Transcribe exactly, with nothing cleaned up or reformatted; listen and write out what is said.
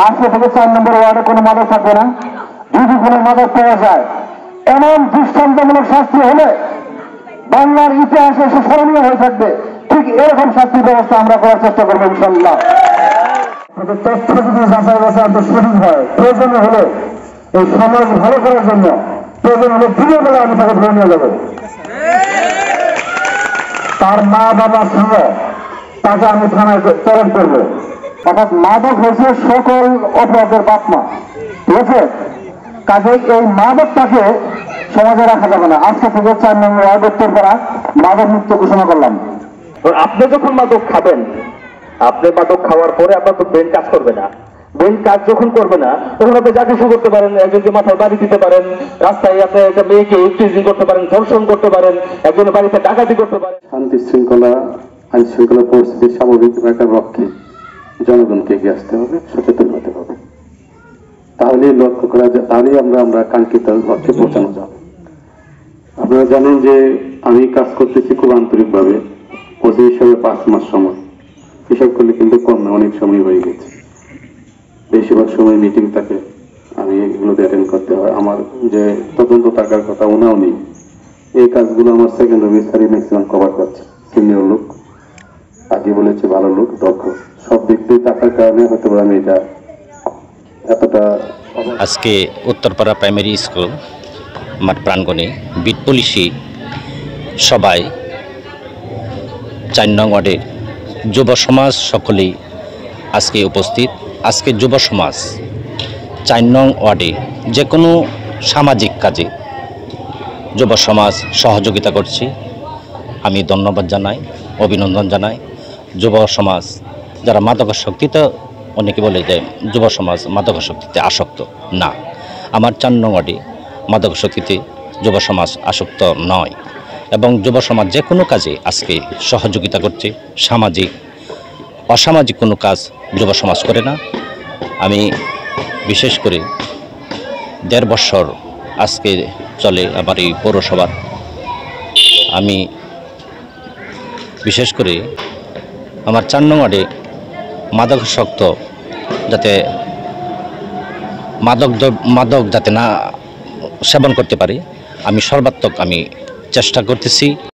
আজকে থেকে চার নম্বর ওয়ার্ডে কোনো মাদক থাকবে না। যদি কোনো মাদক পাওয়া যায় এমন দৃষ্টান্তমূলক শাস্তি হলে বাংলার ইতিহাসে সে স্মরণীয় হয়ে থাকবে। ঠিক এরকম শাস্তির ব্যবস্থা আমরা করার চেষ্টা করবো ইনশাল্লাহ। তথ্য যদি যাচাই বাছাই সঠিক হয়, প্রয়োজনে হলে এই সমাজ ভালো করার জন্য প্রয়োজন হলে দিনের বেলা আমি তাকে ধরে নিয়ে যাবো। তার মা বাবার সঙ্গে তাকে আমি থানায় প্রেরণ করবো। অর্থাৎ মাদক হয়েছে সকল অপরাধের বাপ মা, ঠিক আছে? কাজে এই মাদকটাকে সমাজে রাখা যাবে না। আজকে থেকে চার নম্বর ওয়ার্ড উত্তরপাড়া মাদক মুক্ত ঘোষণা করলাম। আপনি যখন মাদক খাবেন, আপনি মাদক খাওয়ার পরে আপনার তো ব্রেন কাজ করবে না। ব্রেন কাজ যখন করবে না তখন আপনি যা কিছু করতে পারেন, একজনকে মাথায় বাড়ি দিতে পারেন, রাস্তায় আপনি একটা মেয়েকে উত্তেজিত করতে পারেন, ধর্ষণ করতে পারেন, একজনের বাড়িতে ডাকাতি করতে পারেন। শান্তি শৃঙ্খলা, আইন শৃঙ্খলা পরিস্থিতি স্বাভাবিক রাখার লক্ষ্যে জনগণকে এগিয়ে আসতে হবে, সচেতন হতে হবে। তাহলেই লক্ষ্য করা যায়, তাহলেই আমরা আমরা কাঙ্ক্ষিত লক্ষ্যে পৌঁছানো যাবে। আপনারা জানেন যে আমি কাজ করতেছি খুব আন্তরিকভাবে। ওসি হিসাবে পাঁচ মাস সময় হিসাব করলে কিন্তু কম না, অনেক সময় হয়ে গেছে। বেশিরভাগ সময় মিটিং থাকে, আমি এগুলোতে অ্যাটেন্ড করতে হয়। আমার যে তদন্ত থাকার কথা ওনাও নেই। এই কাজগুলো আমার সেকেন্ড অফিসারই ম্যাক্সিমাম কভার করছে। সিনিয়র লোক, আগে বলেছে ভালো লোক, দক্ষ, সব দিক দিয়ে থাকার কারণে হয়তো আমি এটা এতটা। আজকে উত্তরপাড়া প্রাইমারি স্কুল মাঠ প্রাঙ্গণে বিট পুলিশি সবাই চার নং ওয়ার্ডের যুব সমাজ সকলেই আজকে উপস্থিত। আজকে যুব সমাজ চার নং ওয়ার্ডে যে কোনো সামাজিক কাজে যুব সমাজ সহযোগিতা করছে। আমি ধন্যবাদ জানাই, অভিনন্দন জানাই। যুব সমাজ যারা মাদকাসক্তিতে, অনেকে বলে যে যুব সমাজ মাদকাসক্তিতে আসক্ত না, আমার চার নং ওয়ার্ডে মাদকাসক্তিতে যুব সমাজ আসক্ত নয় এবং যুব সমাজ যে কোনো কাজে আজকে সহযোগিতা করছে। সামাজিক অসামাজিক কোনো কাজ যুব সমাজ করে না। আমি বিশেষ করে দেড় বছর আজকে চলে আমার এই পৌরসভার। আমি বিশেষ করে আমার চার নং ওয়ার্ডে মাদকাসক্ত যাতে মাদক মাদক যাতে না সেবন করতে পারে, আমি সর্বাত্মক আমি চেষ্টা করতেছি।